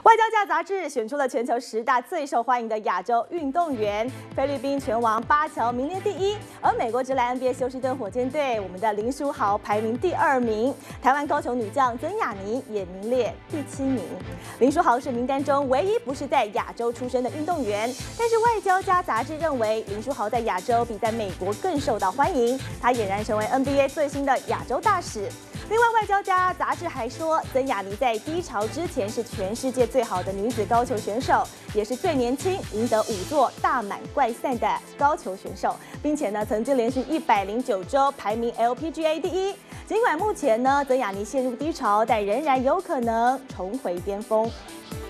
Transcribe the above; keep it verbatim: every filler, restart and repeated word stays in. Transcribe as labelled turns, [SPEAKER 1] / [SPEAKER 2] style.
[SPEAKER 1] 外交家杂志选出了全球十大最受欢迎的亚洲运动员，菲律宾拳王巴乔名列第一，而美国职篮 N B A 休斯顿火箭队，我们的林书豪排名第二名，台湾高雄女将曾雅妮也名列第七名。林书豪是名单中唯一不是在亚洲出生的运动员，但是外交家杂志认为林书豪在亚洲比在美国更受到欢迎，他俨然成为 N B A 最新的亚洲大使。另外，外交家杂志还说，曾雅妮在低潮之前是全世界最好的女子高球选手，也是最年轻赢得五座大满贯赛的高球选手，并且呢，曾经连续一百零九周排名 L P G A 第一。尽管目前呢，曾雅妮陷入低潮，但仍然有可能重回巅峰。